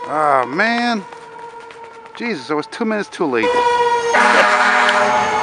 Oh man. Jesus, I was 2 minutes too late.